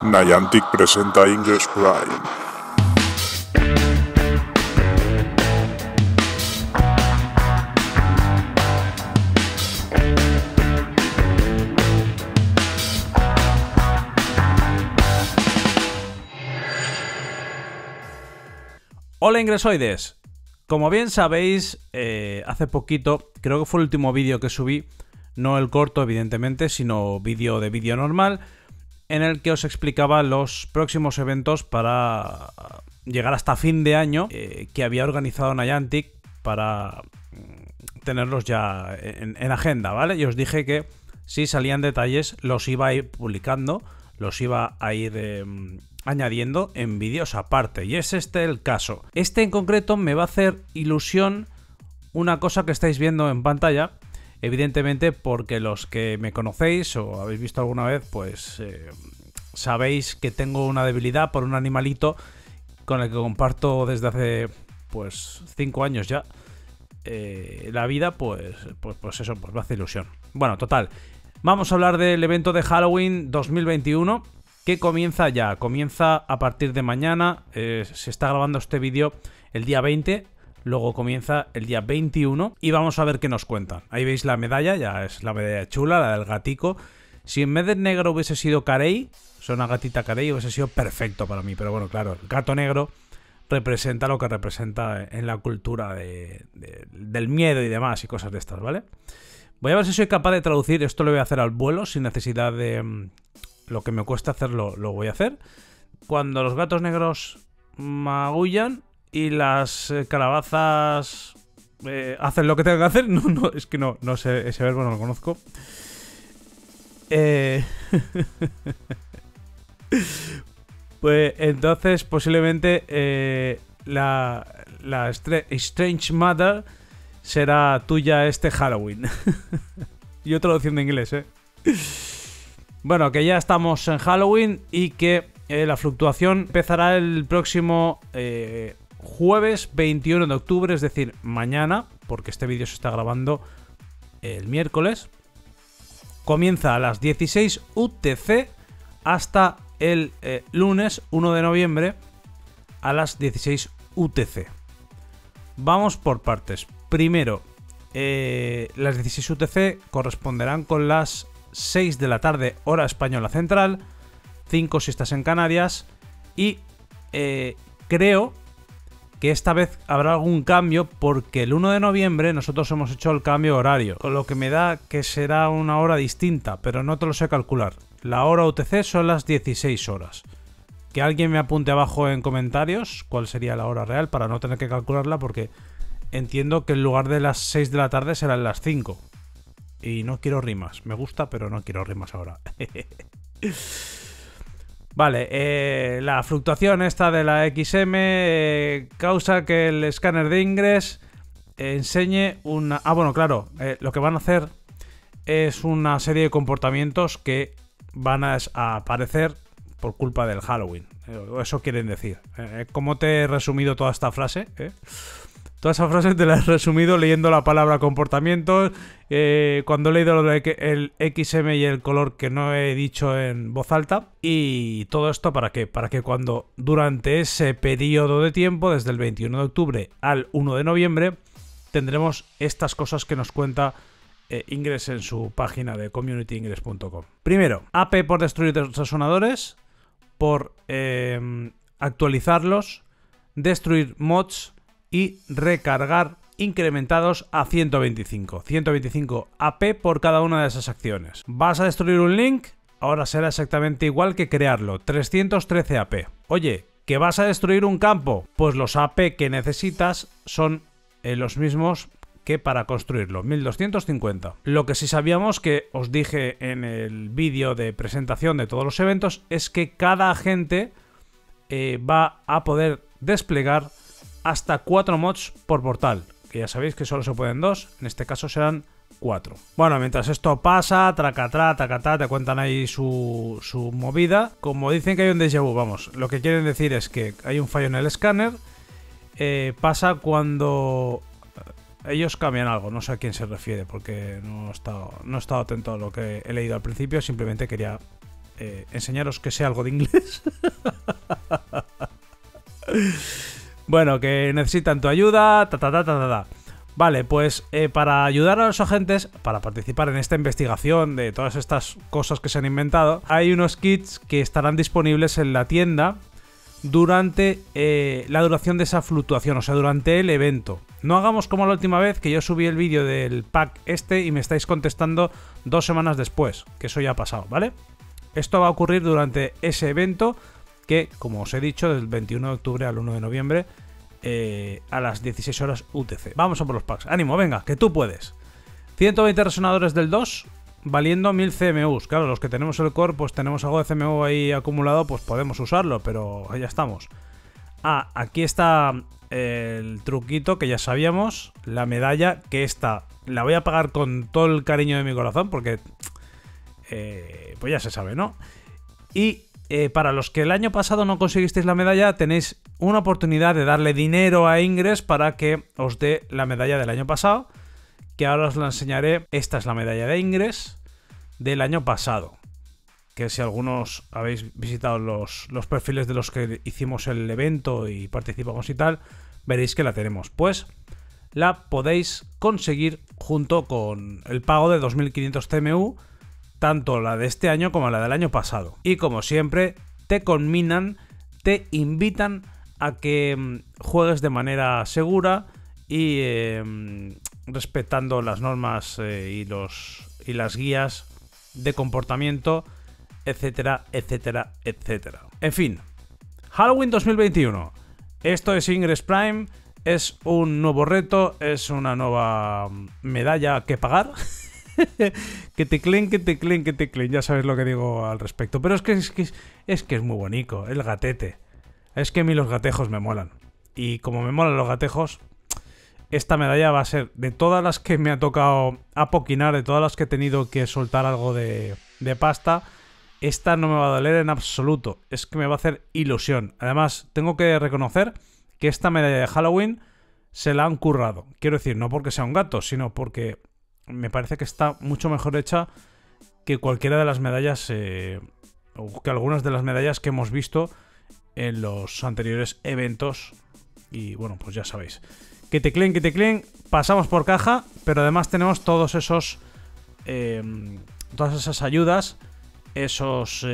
Niantic presenta Ingress Prime. Hola ingresoides, como bien sabéis, hace poquito, creo que fue el último vídeo que subí, no el corto evidentemente, sino vídeo de vídeo normal, en el que os explicaba los próximos eventos para llegar hasta fin de año que había organizado Niantic para tenerlos ya en agenda, ¿vale? Y os dije que si salían detalles los iba a ir publicando, los iba a ir añadiendo en vídeos aparte, y es este el caso. Este en concreto me va a hacer ilusión una cosa que estáis viendo en pantalla, evidentemente porque los que me conocéis o habéis visto alguna vez, pues sabéis que tengo una debilidad por un animalito con el que comparto desde hace pues 5 años ya la vida, pues eso, pues me hace ilusión. Bueno, total, vamos a hablar del evento de Halloween 2021 que comienza ya, comienza a partir de mañana. Se está grabando este vídeo el día 20, luego comienza el día 21 y vamos a ver qué nos cuentan. Ahí veis la medalla, ya es la medalla chula, la del gatico. Si en vez de negro hubiese sido carey, o sea, una gatita carey, hubiese sido perfecto para mí, pero bueno, claro, el gato negro representa lo que representa en la cultura del miedo y demás y cosas de estas, ¿vale? Voy a ver si soy capaz de traducir, esto lo voy a hacer al vuelo sin necesidad de... Lo que me cuesta hacerlo, lo voy a hacer. Cuando los gatos negros magullan y las calabazas hacen lo que tengan que hacer. No, es que no sé, ese verbo no lo conozco. Pues entonces posiblemente la Strange Mother será tuya este Halloween. Yo traduciendo en inglés, Bueno, que ya estamos en Halloween y que la fluctuación empezará el próximo jueves 21 de octubre, es decir, mañana, porque este vídeo se está grabando el miércoles. Comienza a las 16 UTC hasta el lunes 1 de noviembre a las 16 UTC. Vamos por partes. Primero, las 16 UTC corresponderán con las 6 de la tarde, hora española central, 5 si estás en Canarias, y creo que esta vez habrá algún cambio porque el 1 de noviembre nosotros hemos hecho el cambio horario, con lo que me da que será una hora distinta, pero no te lo sé calcular. La hora UTC son las 16 horas. Que alguien me apunte abajo en comentarios cuál sería la hora real para no tener que calcularla, porque entiendo que en lugar de las 6 de la tarde serán las 5. Y no quiero rimas. Me gusta, pero no quiero rimas ahora. Vale, la fluctuación esta de la XM causa que el escáner de Ingress enseñe una... Ah, bueno, claro. Lo que van a hacer es una serie de comportamientos que van a aparecer por culpa del Halloween. Eso quieren decir. ¿Cómo te he resumido toda esta frase? Toda esa frase te la he resumido leyendo la palabra comportamientos, cuando he leído lo de el XM y el color que no he dicho en voz alta. Y todo esto ¿para qué? Para que cuando durante ese periodo de tiempo, desde el 21 de octubre al 1 de noviembre, tendremos estas cosas que nos cuenta Ingress en su página de communityingress.com. Primero, AP por destruir resonadores, por actualizarlos, destruir mods y recargar incrementados a 125. 125 AP por cada una de esas acciones. ¿Vas a destruir un link? Ahora será exactamente igual que crearlo. 313 AP. Oye, ¿que vas a destruir un campo? Pues los AP que necesitas son los mismos que para construirlo. 1250. Lo que sí sabíamos, que os dije en el vídeo de presentación de todos los eventos, es que cada agente va a poder desplegar hasta 4 mods por portal, que ya sabéis que solo se pueden 2, en este caso serán 4. Bueno, mientras esto pasa, tracatá, te cuentan ahí su movida. Como dicen que hay un déjà vu, vamos, lo que quieren decir es que hay un fallo en el escáner. Pasa cuando ellos cambian algo, no sé a quién se refiere, porque no he estado atento a lo que he leído al principio, simplemente quería enseñaros que sé algo de inglés. Bueno, que necesitan tu ayuda, Vale, pues para ayudar a los agentes, para participar en esta investigación de todas estas cosas que se han inventado, hay unos kits que estarán disponibles en la tienda durante la duración de esa fluctuación, o sea, durante el evento. No hagamos como la última vez que yo subí el vídeo del pack y me estáis contestando 2 semanas después, que eso ya ha pasado, ¿vale? Esto va a ocurrir durante ese evento que, como os he dicho, del 21 de octubre al 1 de noviembre a las 16 horas UTC. Vamos a por los packs. ¡Ánimo, venga, que tú puedes! 120 resonadores del 2 valiendo 1000 CMUs. Claro, los que tenemos el core, pues tenemos algo de CMU ahí acumulado, pues podemos usarlo, pero ahí ya estamos. Ah, aquí está el truquito que ya sabíamos, la medalla, que esta la voy a pagar con todo el cariño de mi corazón, porque pues ya se sabe, ¿no? Y para los que el año pasado no conseguisteis la medalla, tenéis una oportunidad de darle dinero a Ingress para que os dé la medalla del año pasado, que ahora os la enseñaré. Esta es la medalla de Ingress del año pasado, que si algunos habéis visitado los perfiles de los que hicimos el evento y participamos y tal, veréis que la tenemos. Pues la podéis conseguir junto con el pago de 2500 CMU, tanto la de este año como la del año pasado. Y como siempre, te conminan, te invitan a que juegues de manera segura y respetando las normas y las guías de comportamiento, etcétera, etcétera, etcétera. En fin, Halloween 2021. Esto es Ingress Prime, es un nuevo reto, es una nueva medalla que pagar. Que te clen, ya sabes lo que digo al respecto. Pero es que es muy bonito, el gatete. Es que a mí los gatejos me molan. Y como me molan los gatejos, esta medalla va a ser, de todas las que me ha tocado apoquinar, de todas las que he tenido que soltar algo de pasta, esta no me va a doler en absoluto. Es que me va a hacer ilusión. Además, tengo que reconocer que esta medalla de Halloween se la han currado. Quiero decir, no porque sea un gato, sino porque me parece que está mucho mejor hecha que cualquiera de las medallas, o que algunas de las medallas que hemos visto en los anteriores eventos. Y bueno, pues ya sabéis. Que te clen, pasamos por caja, pero además tenemos todos esos, todas esas ayudas, esos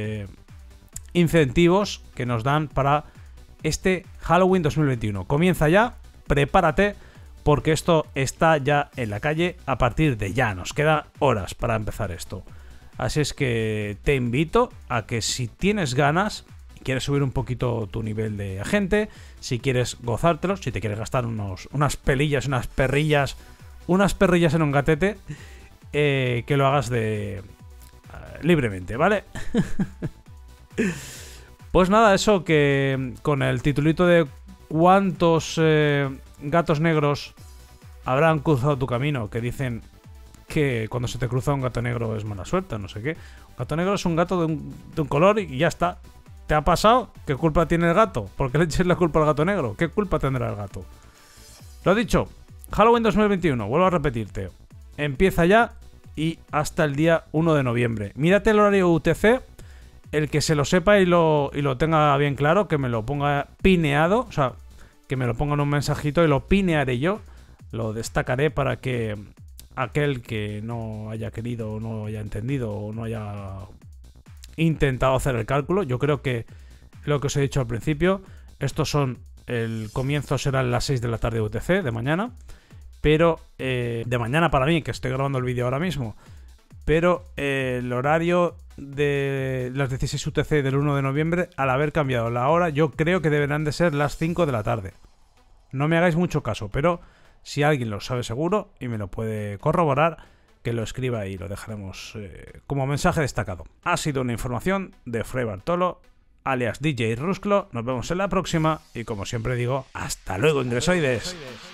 incentivos que nos dan para este Halloween 2021. Comienza ya, prepárate, porque esto está ya en la calle a partir de ya. Nos queda horas para empezar esto. Así es que te invito a que si tienes ganas, quieres subir un poquito tu nivel de agente, si quieres gozártelo, si te quieres gastar unas pelillas, unas perrillas en un gatete, que lo hagas libremente, ¿vale? Pues nada, eso, que con el titulito de cuántos gatos negros habrán cruzado tu camino, que dicen que cuando se te cruza un gato negro es mala suerte, no sé qué. Un gato negro es un gato de un color y ya está. ¿Te ha pasado? ¿Qué culpa tiene el gato? ¿Por qué le eches la culpa al gato negro? ¿Qué culpa tendrá el gato? Lo dicho, Halloween 2021, vuelvo a repetirte. Empieza ya y hasta el día 1 de noviembre. Mírate el horario UTC, el que se lo sepa y lo tenga bien claro, que me lo ponga pineado, o sea, que me lo ponga en un mensajito y lo pinearé yo, lo destacaré para que aquel que no haya querido o no haya entendido o no haya intentado hacer el cálculo, yo creo que lo que os he dicho al principio, el comienzo serán las 6 de la tarde UTC de mañana, pero de mañana para mí, que estoy grabando el vídeo ahora mismo, pero el horario de las 16 UTC del 1 de noviembre, al haber cambiado la hora, yo creo que deberán de ser las 5 de la tarde. No me hagáis mucho caso, pero si alguien lo sabe seguro y me lo puede corroborar, que lo escriba y lo dejaremos como mensaje destacado. Ha sido una información de Fray Bartolo, alias DJ Rusclo. Nos vemos en la próxima y como siempre digo, hasta luego, ingresoides.